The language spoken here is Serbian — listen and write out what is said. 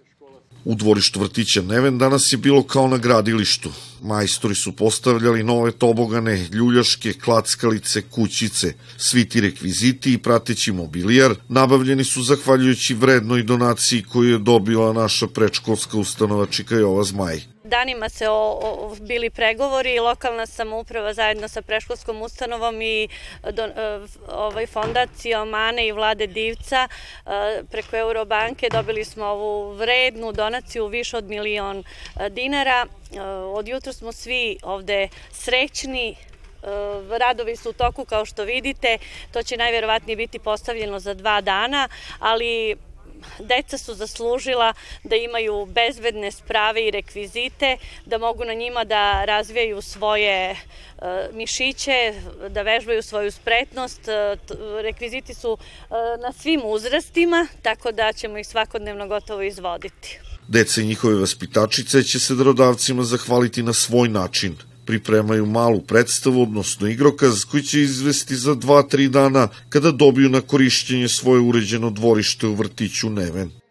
U dvorištu vrtića Neven danas je bilo kao na gradilištu. Majstori su postavljali nove tobogane, ljuljaške, klackalice, kućice. Svi ti rekviziti i prateći mobilijar nabavljeni su zahvaljujući vrednoj donaciji koju je dobila naša predškolska ustanova Čika Jova Zmaj. Danima se bili pregovori, lokalna samouprava zajedno sa predškolskom ustanovom i fondacijom Ane i Vlade Divca preko Eurobanke dobili smo ovu vrednu donaciju više od 1.000.000 dinara. Od jutra smo svi ovde srećni. Radovi su u toku kao što vidite, to će najverovatnije biti postavljeno za 2 dana, ali deca su zaslužila da imaju bezbedne sprave i rekvizite, da mogu na njima da razvijaju svoje mišiće, da vežbaju svoju spretnost. Rekviziti su na svim uzrastima, tako da ćemo ih svakodnevno gotovo izvoditi. Deca i njihove vaspitačice će se darodavcima zahvaliti na svoj način. Pripremaju malu predstavu, odnosno igrokaz, koji će izvesti za 2-3 dana kada dobiju na korišćenje svoje uređeno dvorište u vrtiću Neven.